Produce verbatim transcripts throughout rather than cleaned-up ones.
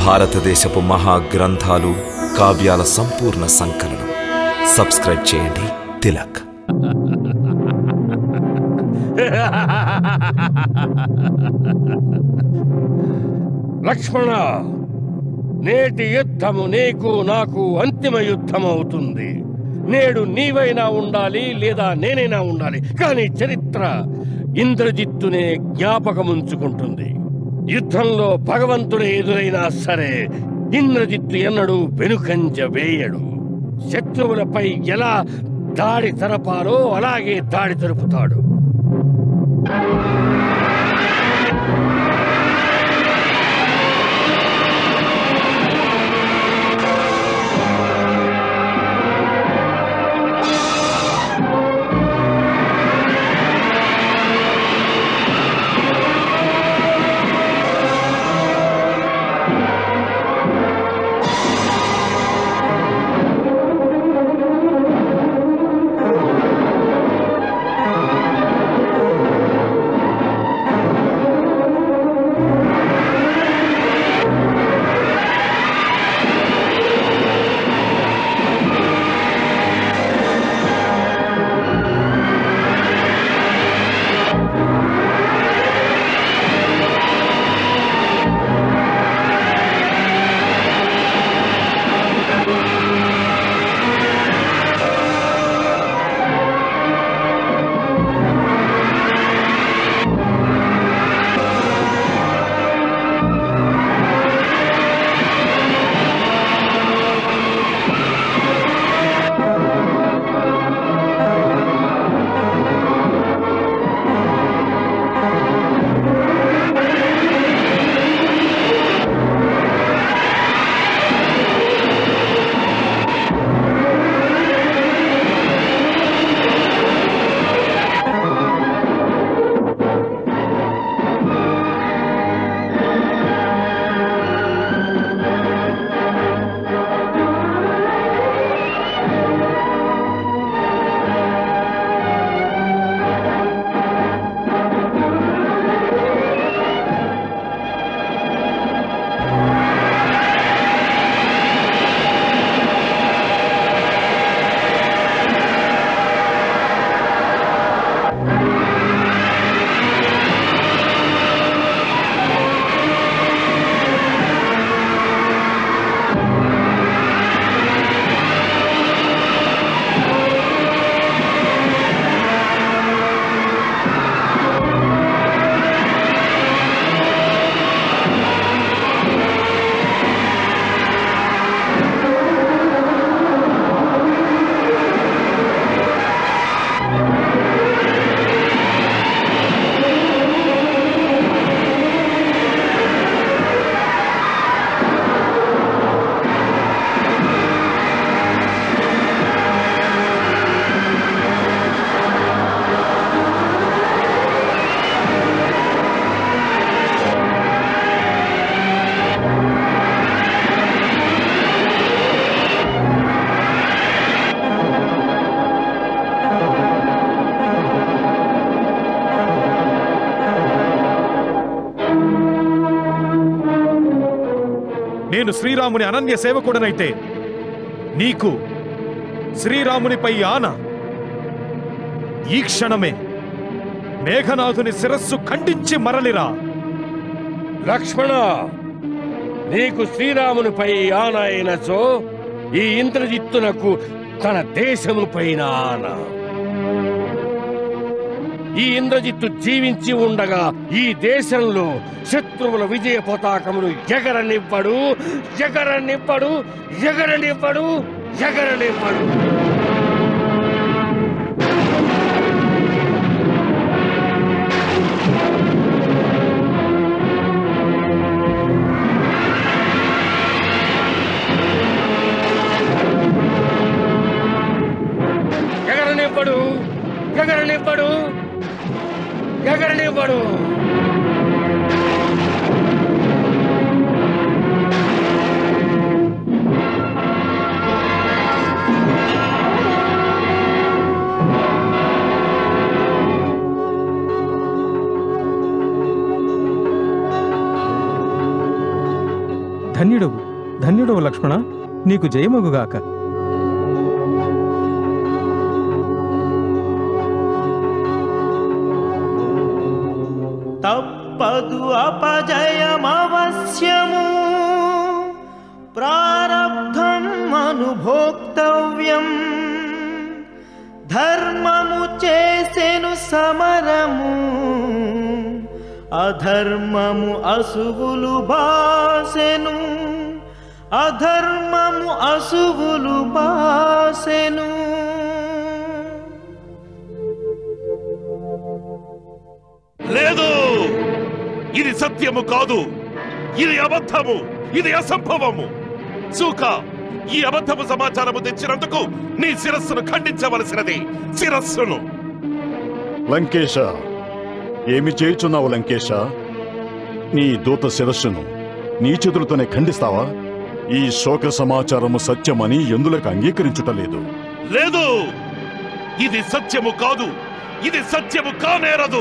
భారతదేశపు మహా గ్రంథాలు కావ్యాల సంపూర్ణ సంకలనం. సబ్స్క్రైబ్ చేయండి తిలక్. లక్ష్మణ, నేటి యుద్ధము నీకు నాకు అంతిమ యుద్ధం అవుతుంది. నేడు నీవైనా ఉండాలి లేదా నేనైనా ఉండాలి, కానీ చరిత్ర ఇంద్రజిత్తునే జ్ఞాపకముంచుకుంటుంది. యుద్ధంలో భగవంతుడే ఎదురైనా సరే ఇంద్రజిత్తు ఎన్నడూ వెనుకంజ వేయడు. శత్రువులపై ఎలా దాడి తరపాలో అలాగే దాడి తరుపుతాడు. నేను శ్రీరాముని అనన్య సేవకుడనైతే నీకు శ్రీరామునిపై ఆన ఈ క్షణమే మేఘనాథుని శిరస్సు ఖండించి మరలిరా. లక్ష్మణ, నీకు శ్రీరామునిపై ఆన అయినచో ఈ ఇంద్రజిత్తునకు తన దేశముపైన ఆన. ఈ ఇంద్రజిత్తు జీవించి ఉండగా ఈ దేశంలో శత్రువుల విజయ పతాకములు ఎగరనివ్వడు ఎగరనివ్వడు ఎగరనివ్వడు ఎగరనివ్వడు. ఎగరనివ్వడు ఎగరనివ్వడు ఎగరనివ్వడు. ధన్యుడవు ధన్యుడవు లక్ష్మణ, నీకు జయమగుగాక. తప్పదు అపజయమవశ్యము, ప్రారబ్ధం అనుభోక్తవ్యం. ధర్మము చేసెను సమరము, అధర్మము అసువులు బాసెను. అధర్మము అసువులు బాసెను. లేదు, ఇది సత్యము కాదు, ఇది అబద్ధము, ఇది అసంభవము. సూక, ఈ అబద్ధము సమాచారము తెచ్చినందుకు నీ శిరస్సును ఖండించవలసినది. శిరస్సును. లంకేశ, ఏమి చేయుచున్నావు లంకేశ? నీ దూత శిరస్సును నీ చేతులతోనే ఖండిస్తావా? ఈ శోక సమాచారము సత్యమని ఎందులకు అంగీకరించుటలేదు? లేదు, ఇది సత్యము కాదు, ఇది సత్యము కానేరదు.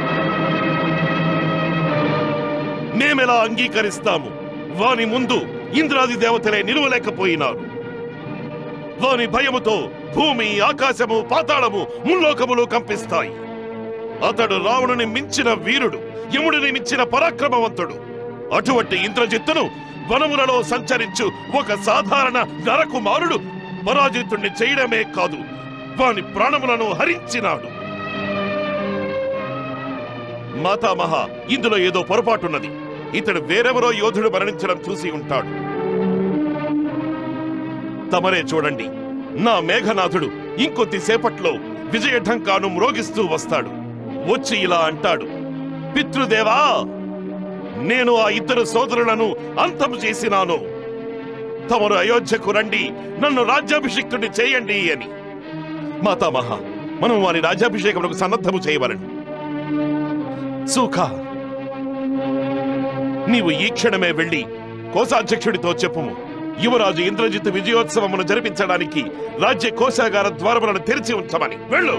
మేమెలా అంగీకరిస్తాము? వాని ముందు ఇంద్రాది దేవతలే నిలువలేకపోయినారు. వాని భయముతో భూమి, ఆకాశము, పాతాళము, ముల్లోకములు కంపిస్తాయి. అతడు రావణుని మించిన వీరుడు, యముడిని మించిన పరాక్రమవంతుడు. అటువంటి ఇంద్రజిత్తును వనములలో సంచరించు ఒక సాధారణ నరకుమారుడు పరాజితుణ్ణి చేయడమే కాదు, వాని ప్రాణములను హరించినాడు. మాతామహ, ఇందులో ఏదో పొరపాటున్నది. ఇతడు వేరెవరో యోధుడు మరణించడం చూసి ఉంటాడు. తమరే చూడండి, నా మేఘనాథుడు ఇంకొద్దిసేపట్లో విజయఢంకాను మ్రోగిస్తూ వస్తాడు. వచ్చి ఇలా అంటాడు, పితృదేవా, నేను ఆ ఇద్దరు సోదరులను అంతం చేసినాను. తమరు అయోధ్యకు రండి, నన్ను రాజ్యాభిషిక్తుడిని చేయండి అని. మాతామహ, మనం వారి రాజ్యాభిషేకమునకు సన్నద్ధము చేయవలను. సూఖ, నీవు ఈ క్షణమే వెళ్ళి కోశాధ్యక్షుడితో చెప్పుము, యువరాజు ఇంద్రజిత్ విజయోత్సవమును జరిపించడానికి రాజ్య కోశాగార ద్వారములను తెరిచి ఉంచమని. వెళ్ళు.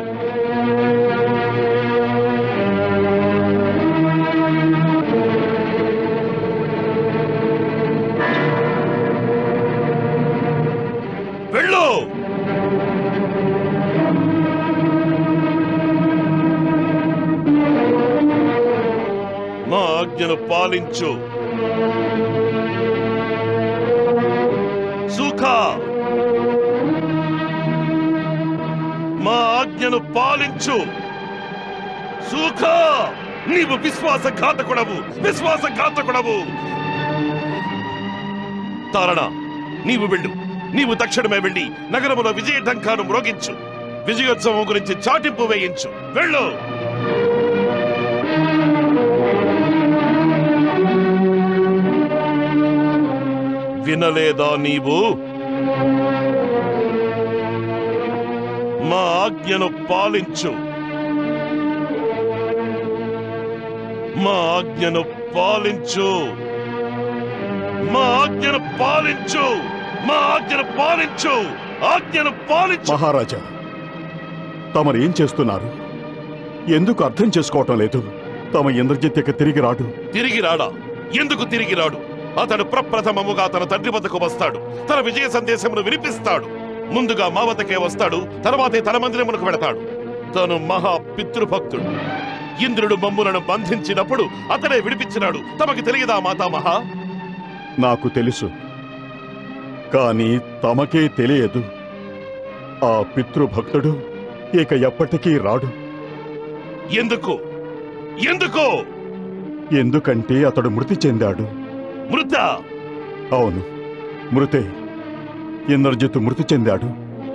వెళ్ళు. మా ఆజ్ఞను పాలించు. సుఖ, మా ఆజ్ఞను పాలించు. సుఖ, నీవు విశ్వాసఘాతకుడవు, విశ్వాసఘాతకుడవు. తారణ, నీవు వెళ్ళు. నీవు తక్షణమే వెళ్ళి నగరములో విజయఢంకాను మ్రోగించు. విజయోత్సవం గురించి చాటింపు వేయించు. వెళ్ళు. వినలేదా నీవు? మా ఆజ్ఞను పాలించు. మా ఆజ్ఞను పాలించు. మా ఆజ్ఞను పాలించు. మా ఆజ్ఞను పాలించు. ఆజ్ఞను పాలించు. మహారాజా, తమరేం చేస్తున్నారు? ఎందుకు అర్థం చేసుకోవటం లేదు? తమ ఇంద్రజిత్ ఇక తిరిగి రాడు. తిరిగి రాడా? ఎందుకు తిరిగి రాడు? అతడు ప్రప్రథమముగా తన తండ్రి వద్దకు వస్తాడు. తన విజయ సందేశమును వినిపిస్తాడు. ముందుగా మా వద్దకే వస్తాడు, తర్వాతే తన మందిరమునకు వెళతాడు. తను మహా పితృభక్తుడు. ఇంద్రుడు మమ్ములను బంధించినప్పుడు అతడే విడిపించినాడు. తమకి తెలియదా మాతామహ? నాకు తెలుసు, కానీ తమకే తెలియదు. ఆ పితృభక్తుడు ఇక ఎప్పటికీ రాడు. ఎందుకు? ఎందుకు? ఎందుకంటే అతడు మృతి చెందాడు. మృత? అవును, మృతే. ఇంద్రజిత్తు మృతి చెందాడు.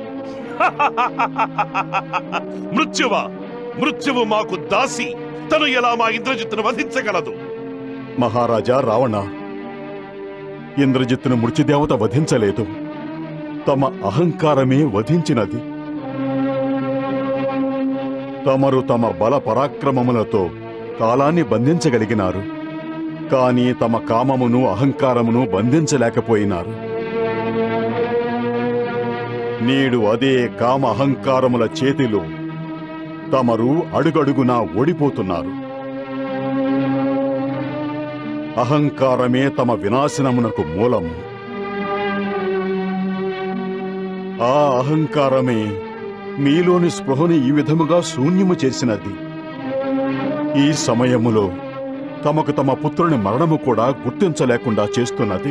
మృత్యువా? మృత్యువు మాకు దాసి. తను ఎలా మా ఇంద్రజిత్తును వధించగలదు? మహారాజా రావణ, ఇంద్రజిత్తును మృత్యుదేవత వధించలేదు. తమ అహంకారమే వధించినది. తమరు తమ బల పరాక్రమములతో కాలాన్ని బంధించగలిగినారు, కానీ తమ కామమును అహంకారమును బంధించలేకపోయినారు. నేడు అదే కామ అహంకారముల చేతిలో తమరు అడుగడుగునా ఓడిపోతున్నారు. అహంకారమే తమ వినాశనమునకు మూలము. ఆ అహంకారమే మీలోని స్పృహని ఈ విధముగా శూన్యము చేసినది. ఈ సమయములో తమకు తమ పుత్రుని మరణము కూడా గుర్తించలేకుండా చేస్తున్నది.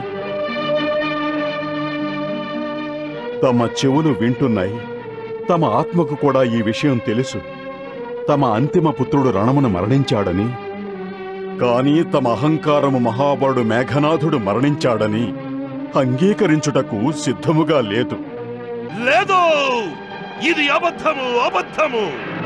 తమ చెవులు వింటున్నాయి, తమ ఆత్మకు కూడా ఈ విషయం తెలుసు, తమ అంతిమ పుత్రుడు రణమును మరణించాడని. కాని తమ అహంకారము మహాబలుడు మేఘనాథుడు మరణించాడని అంగీకరించుటకు సిద్ధముగా లేదు. లేదు, ఇది అబద్ధము, అబద్ధము.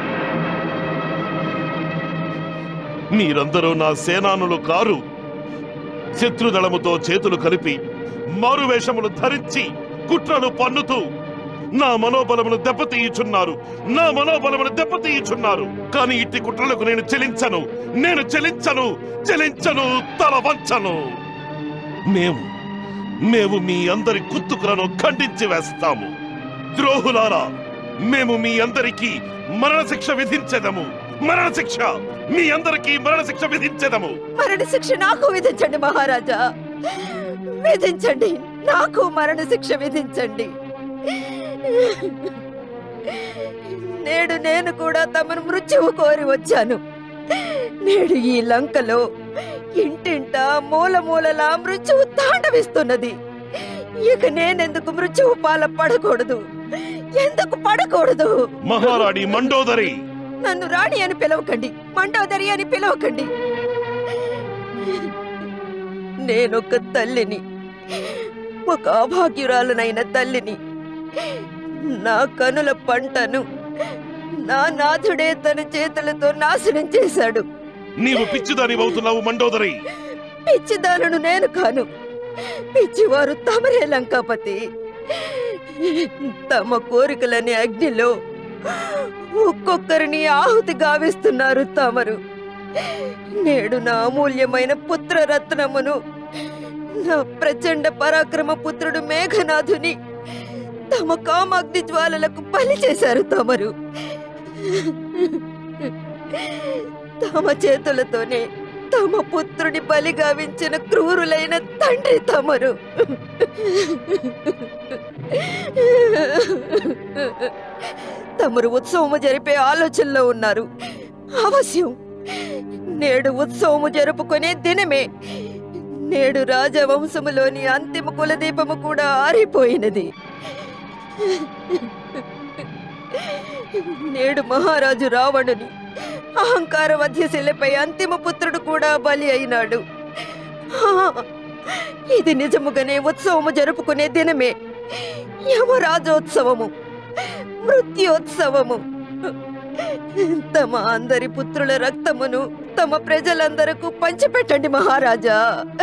మీరందరూ నా సేనానులు కారు. శత్రుదళముతో చేతులు కలిపి మారువేషములు ధరించి కుట్రలు పన్నుతూ నా మనోబలమును దెబ్బతీయుచున్నారు, నా మనోబలమును దెబ్బతీయుచున్నారు. కానీ ఇట్టి కుట్రలకు నేను చెలించను, నేను చెలించను, చెలించను, తల వంచను. మేము మేము మీ అందరి కుత్తుకులను ఖండించి వేస్తాము. ద్రోహులారా, మేము మీ అందరికీ మరణశిక్ష విధించెదము. మరణశిక్ష, మీ అందరికీ మరణశిక్ష విధించెదము. మరణశిక్ష నాకు విధించండి మహారాజా, విధించండి, నాకు మరణశిక్ష విధించండి. నేడు నేను కూడా తమను మృత్యువు కోరి వచ్చాను. నేడు ఈ లంకలో ఇంటింట మూల మూలలా మృత్యువు తాండవిస్తున్నది. ఇక నేనెందుకు మృత్యువు పాల పడకూడదు? ఎందుకు పడకూడదు? మహారాణి మండోదరి, నన్ను రాణి అని పిలవకండి, మండోదరి అని పిలవకండి. నేనొక తల్లిని, ఒక అభాగ్యురాలనైన తల్లిని. నా కనుల పంటను నా నాథుడే తన చేతులతో నాశనం చేశాడు. నీవు పిచ్చిదాని అవుతున్నావు మండోదరి. పిచ్చిదానను నేను కాను, పిచ్చివారు తమరే లంకాపతి. తమ కోరికలని అగ్నిలో ఒక్కొక్కరిని ఆహుతి గావిస్తున్నారు తమరు. నేడు నా అమూల్యమైన పుత్రరత్నమును, నా ప్రచండ పరాక్రమ పుత్రుడు మేఘనాథుని తమ కామాగ్ని జ్వాలలకు బలి చేశారు తమరు. తమ చేతులతోనే తమ పుత్రుడి బలి గావించిన క్రూరులైన తండ్రి తమరు. తమరు ఉత్సవము జరిపే ఆలోచనలో ఉన్నారు. అవశ్యం, నేడు ఉత్సవము జరుపుకునే దినమే. నేడు రాజవంశములోని అంతిమ కులదీపము కూడా ఆరిపోయినది. నేడు మహారాజు రావణుని అహంకార వధ్యశిలపై అంతిమ పుత్రుడు కూడా బలి అయినాడు. ఇది నిజముగానే ఉత్సవము జరుపుకునే దినమే. యమరాజోత్సవము, మృత్యోత్సవము. తమ అందరి పుత్రుల రక్తమును తమ ప్రజలందరకు పంచిపెట్టండి మహారాజా.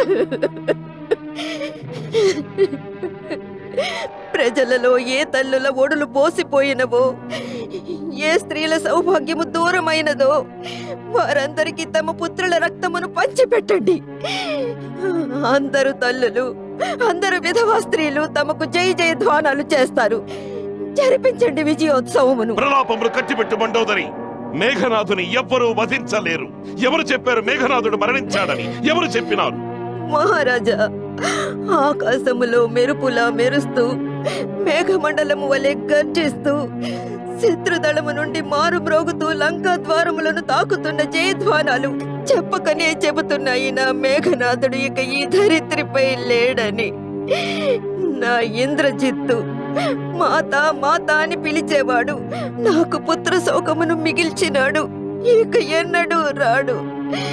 ప్రజలలో ఏ తల్లుల ఒడులు పోసిపోయినవో, ఏ స్త్రీల సౌభాగ్యము దూరమైనదో వారందరికీ తమ పుత్రుల రక్తమును పంచిపెట్టండి. అందరు తల్లులు, అందరు విధవా స్త్రీలు తమకు జై జయ ధ్వానాలు చేస్తారు. జరిపించండి విజయోత్సవమును. ప్రలాపములు కట్టిపెట్టు మండోదరి. మేఘనాథుని ఎవ్వరూ వధించలేరు. ఎవరు చెప్పారు మేఘనాథుడు మరణించాడని? ఎవరు చెప్పినారు? మహారాజా, ఆకాశములో మెరుపులా మెరుస్తూ, మేఘమండలము వలె గర్జిస్తూ, శత్రుదళము నుండి మారు మ్రోగుతూ లంకా ద్వారములను తాకుతున్న జయధ్వానాలు చెప్పకనే చెబుతున్నాయి నా మేఘనాథుడు ఇక ఈ ధరిత్రిపై లేడని. నా ఇంద్రజిత్తు మాత మాత అని పిలిచేవాడు నాకు పుత్ర శోకమును మిగిల్చినాడు. ఇక ఎన్నడూ రాడు.